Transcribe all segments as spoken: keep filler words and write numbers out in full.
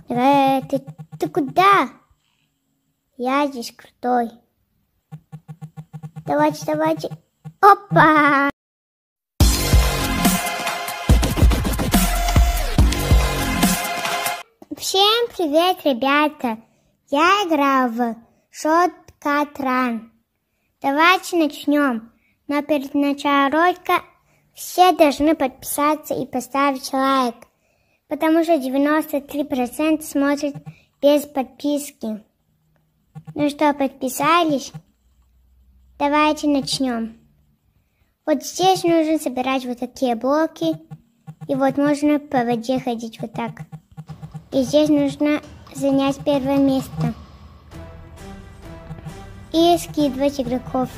Э, ты, ты куда? Я здесь крутой. Давайте, давайте. Опа! Всем привет, ребята! Я играю в Shotcut Run. Давайте начнем. Но перед началом ролика все должны подписаться и поставить лайк, потому что девяносто три процента смотрят без подписки. Ну что, подписались? Давайте начнем. Вот здесь нужно собирать вот такие блоки. И вот можно по воде ходить вот так. И здесь нужно занять первое место. И скидывать игроков.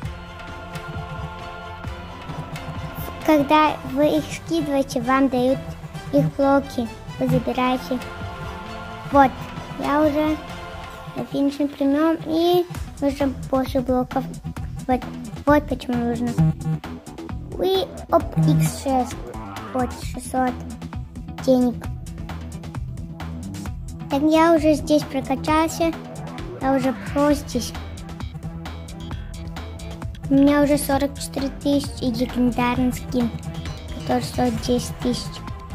Когда вы их скидываете, вам дают их блоки. Вы забираете. Вот, я уже на финишном прямом. И нужно больше блоков. Вот, вот почему нужно. И оп, икс шесть. Вот, шестьсот денег. Так я уже здесь прокачался. Я уже про здесь. У меня уже сорок четыре тысячи и легендарный скин, который стоит десять тысяч.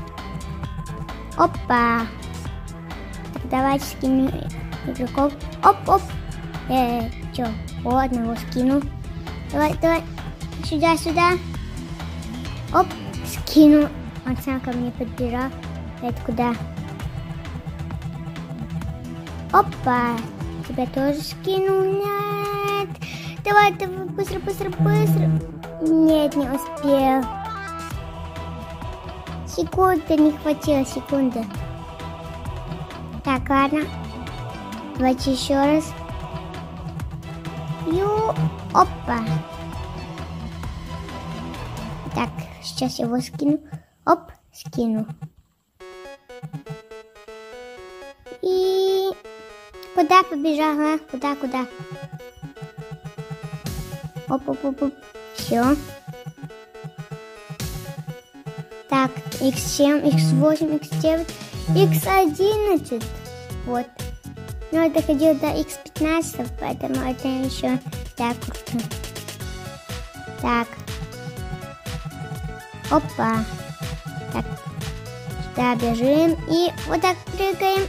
Опа! Так, давайте скинем игроков. Оп-оп! Э, чё? О, одного скину. Давай, давай. Сюда, сюда. Оп, скину. Он сам ко мне подбежал. Это куда? Опа! Тебя тоже скину. Нет! Давай, давай, быстро, быстро, быстро. Нет, не успел. Секунды не хватило, секунды. Так, ладно. Давайте еще раз. Ю, опа. Так, сейчас его скину. Оп, скину. И куда побежала? Куда, куда? Оп, оп, оп, оп. Все. Так, икс семь, икс восемь, икс девять, икс одиннадцать. Вот. Но я доходил до икс пятнадцать, поэтому это еще так круто. Так. Опа. Так. Сюда бежим и вот так прыгаем.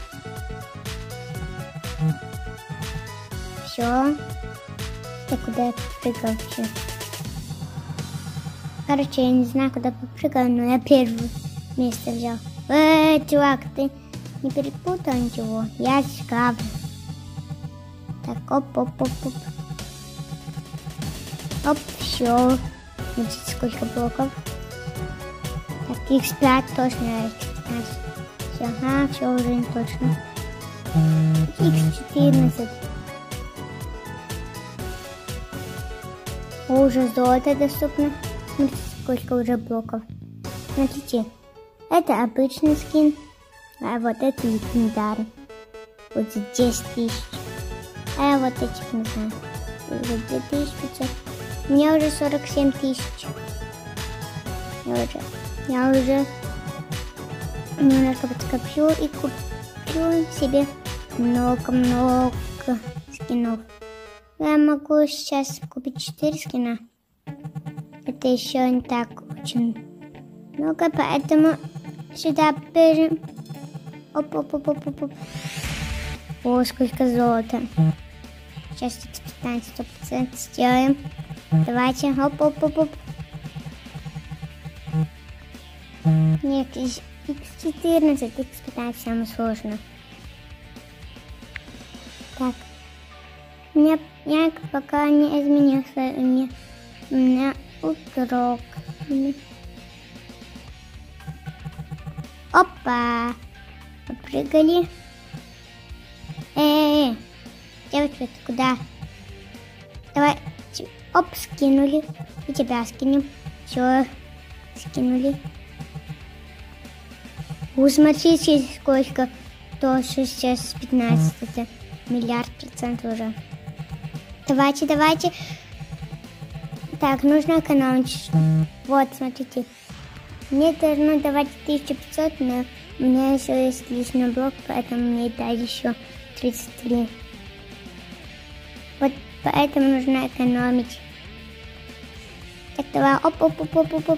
Все. Так, куда я попрыгал вообще? Короче, я не знаю, куда попрыгал, но я первое место взял. Эээ, чувак, ты не перепутал ничего? Я главный. Так, оп-оп-оп-оп. Оп, все. Смотрите, сколько блоков. Так, икс пять точно, икс пятнадцать. Все, ага, все уже не точно. икс четырнадцать. Уже золото доступно. Смотрите, сколько уже блоков. Смотрите, это обычный скин, а вот это легендарный. Вот десять тысяч. А вот этих не знаю. Уже две тысячи пятьсот. У меня уже сорок семь тысяч. Я уже, я уже немножко подкоплю и куплю себе много-много скинов. Я могу сейчас купить четыре скина. Это еще не так очень много, поэтому сюда бежим. Оп-оп-оп-оп-оп. О, сколько золота. Сейчас икс пятнадцать сто процентов сделаем. Давайте, оп-оп-оп-оп. Нет, икс четырнадцать, икс пятнадцать самое сложное. Так. У меня, я пока не изменился, у меня, у меня игрок. Опа! Попрыгали. Эй, девочка, ты куда? Давай, оп, скинули. И тебя скинем. Все, скинули. Вы смотрите, сколько. То сейчас пятнадцать, это миллиард процентов уже. Давайте, давайте. Так, нужно экономить. Вот, смотрите. Мне должно давать тысяча пятьсот, но У меня еще есть лишний блок, поэтому мне дали еще тридцать три. Вот поэтому нужно экономить. Так, давай, оп-оп-оп-оп-оп.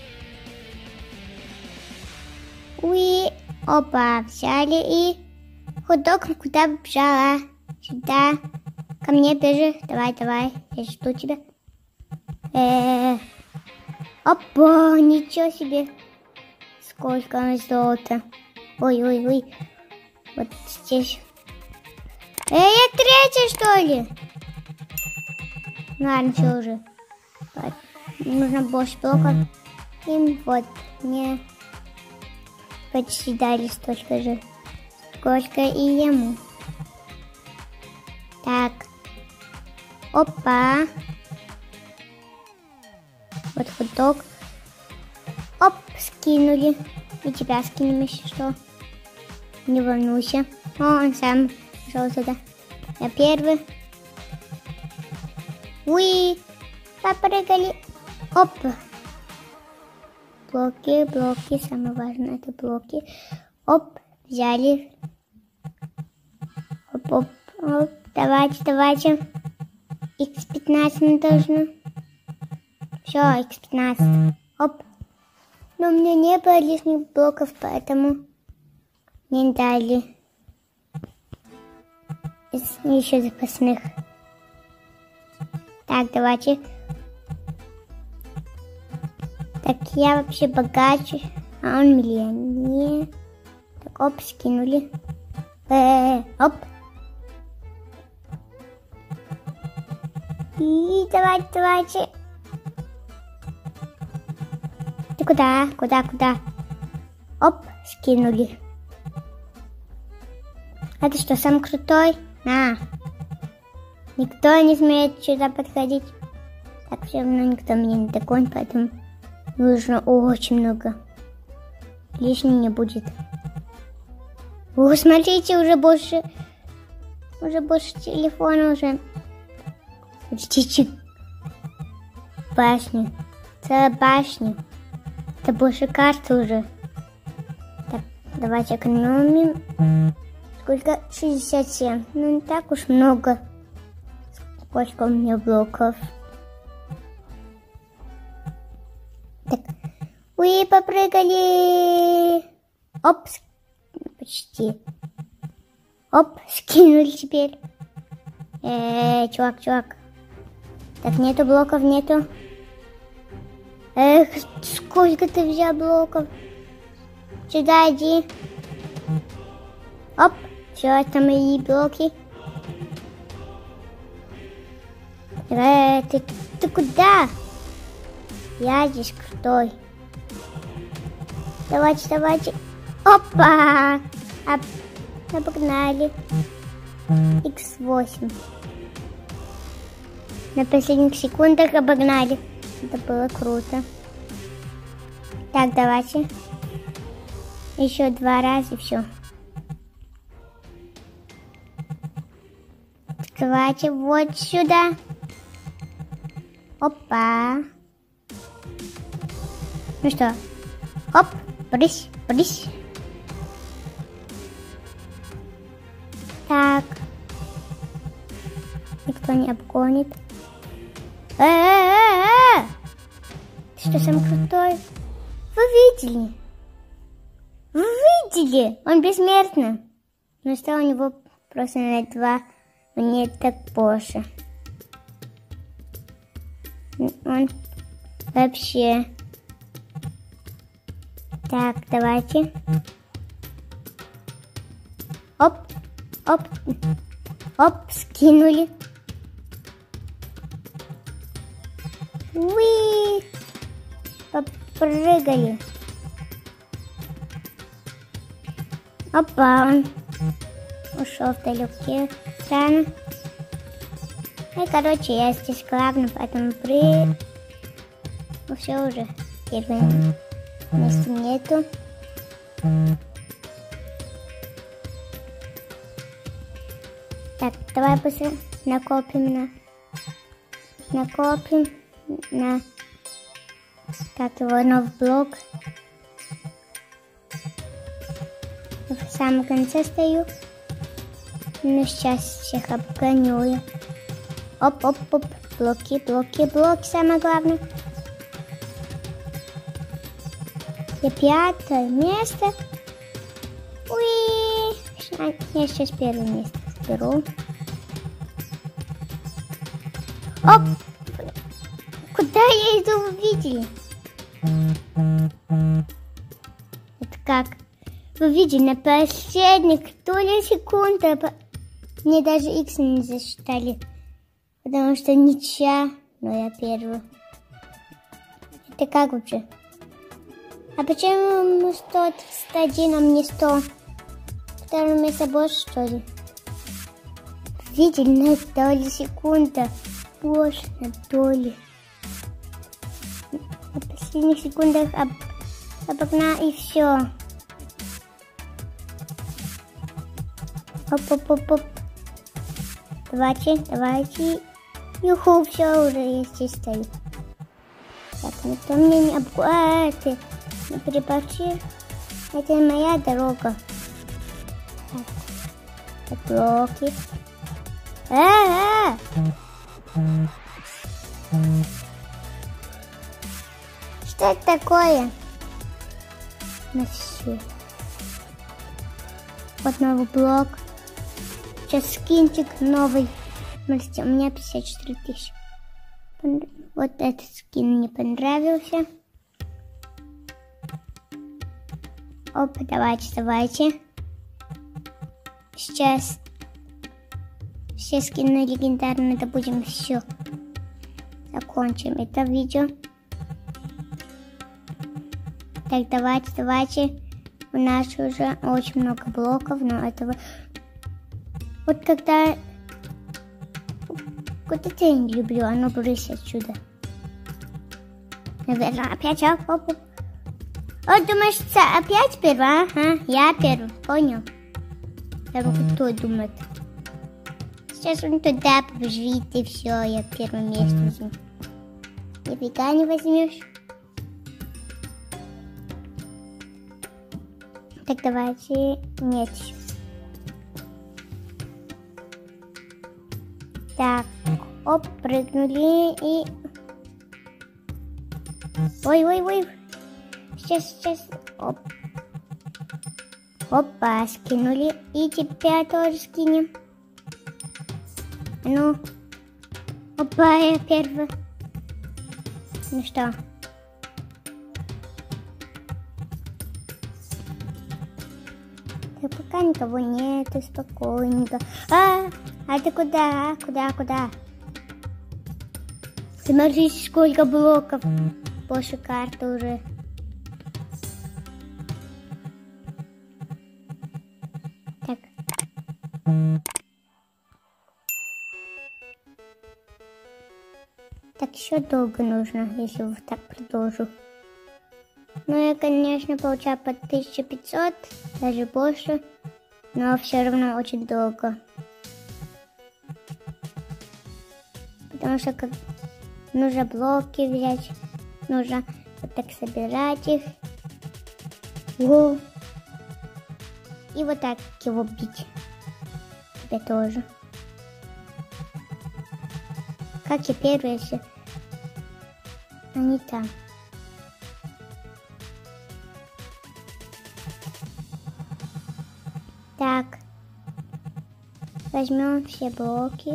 Уи, опа, взяли и... Хот-дог, куда побежала? Сюда. Ко мне бежи. Давай, давай, я жду тебя. Э-э-э. Опа, ничего себе. Сколько золота. Ой-ой-ой. Вот здесь. Эй, я третья, что ли? Ладно, все уже. Нужно больше блоков. И вот, мне почти дали столько же. Сколько и ему. Так. Опа. Вот хот-дог. Оп, скинули. И тебя скинем, если что. Не волнуйся. О, он сам пошел сюда. Я первый. Уи. Попрыгали. Оп. Блоки, блоки. Самое важное это блоки. Оп, взяли. Оп, оп, оп. Давайте, давайте. икс пятнадцать мы должны. Все, икс пятнадцать. Оп. Но у меня не было лишних блоков, поэтому не дали. Еще запасных. Так, давайте. Так, я вообще богаче, а он миллионер. Так, оп, скинули. Э-э-э, оп. И давайте, давайте. Ты куда? Куда, куда? Оп, скинули. А ты что, сам крутой? На. Никто не смеет сюда подходить. Так, все равно никто меня не догонит, поэтому нужно очень много. Лишнего не будет. О, смотрите, уже больше. Уже больше телефона уже. Смотрите, башня. Целая башня. Это больше карты уже. Так, давайте экономим. Сколько? шестьдесят семь. Ну, не так уж много. Сколько у меня блоков. Так. Уи, попрыгали. Оп. Почти. Оп, скинули теперь. Эээ, чувак, чувак. Так, нету блоков, нету. Эх, сколько ты взял блоков. Сюда иди. Оп, все, это мои блоки. Э, ты, ты куда? Я здесь крутой. Давайте, давайте. Опа! Об, обогнали. икс восемь. На последних секундах обогнали. Это было круто. Так, давайте. Еще два раза и все. Давайте вот сюда. Опа. Ну что? Оп, брысь, брысь. Так. Никто не обгонит. Э-э-э-э! Ты что, сам крутой? Вы видели? Вы видели? Он бессмертный. Но что у него просто на два, мне так больше. Он вообще... Так, давайте. Оп, оп, оп, скинули. Уи, попрыгали. Опа, он ушел в далекие страны. Ну, короче, я здесь главный, поэтому при... Ну, все уже, первое места нету. Так, давай быстро накопим на... Накопим на... Так, его новый блок. в самом конце стою. Ну, сейчас всех обгоню я. Оп-оп-оп. Блоки, блоки, блоки, самое главное. И пятое место. Уи! Я сейчас первое место беру. Оп! Куда я иду, вы видели? Это как? Вы видели, на последних то ли секунды мне даже икс не засчитали. Потому что ничья, но я первый. Это как вообще? А почему сто тридцать один, а мне сто? Второе место больше, что ли? Видели, на доли секунда. Больше на доли. На последних секундах об... обогнал и все. Оп-оп-оп-оп. Давайте, давайте. Юху, все, уже я здесь стою. Так, никто меня не обгоняет. А, не перепорчи. Это моя дорога. Так, блоки. А-а-а! Что это такое? Ну все. Вот новый блок. Сейчас скинчик новый. Смотрите, у меня пятьдесят четыре тысячи. Вот этот скин мне понравился. Оп, давайте, давайте. Сейчас все скины легендарные добудем, все. Закончим это видео. Так, давайте, давайте. У нас уже очень много блоков, но этого... Вот когда... Вот это я не люблю, оно брысь отсюда. Наверное, опять, оп, оп, оп. О, думаешь, опять первый, ага? Я первый, понял. Я кто думает? Сейчас он туда побежит, и все, я первое место возьму. Нифига не возьмешь. Так, давайте... Нет. Так, оп, прыгнули и... Ой-ой-ой. Сейчас, сейчас. Оп. Опа, скинули. И тебя тоже скинем. Ну. Опа, я первый. Ну что? Так, пока никого нету, спокойненько. А, а ты куда? Куда, куда? Смотрите, сколько блоков. Больше карты уже. Так. Так еще долго нужно, если вот так продолжу. Ну, я, конечно, получаю по тысяча пятьсот, даже больше, но все равно очень долго. Потому что как нужно блоки взять, нужно вот так собирать их. О! И вот так его бить. Тебя тоже. Как я первый, если они там. Так. Возьмем все блоки.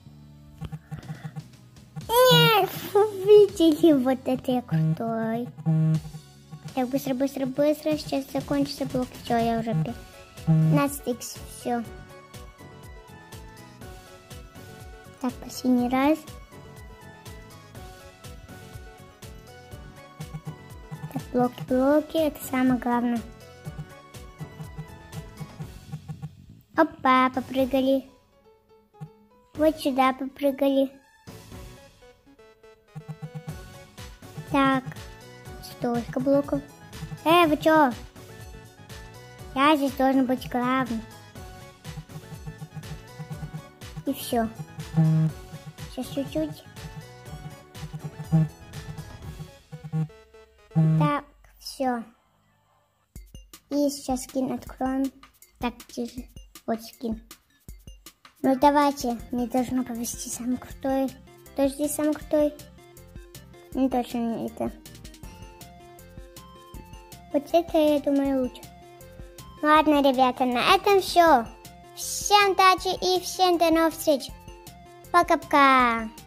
Нет, видели, вот это я крутой. Так, быстро, быстро, быстро. Сейчас закончится блок. Все, я уже пятнадцать икс. Все. Так, последний раз. Так, блоки, блоки. Это самое главное. Опа, попрыгали. Вот сюда попрыгали. Так, столько блоков. Эй, вы чё? Я здесь должен быть главным. И все. Сейчас чуть-чуть. Так, все. И сейчас скин откроем. Так, держи. Вот скин. Ну давайте, мне должно повести самый крутой. Кто здесь самый крутой? Не точно не это. Вот это, я думаю, лучше. Ладно, ребята, на этом все. Всем удачи и всем до новых встреч. Пока-пока.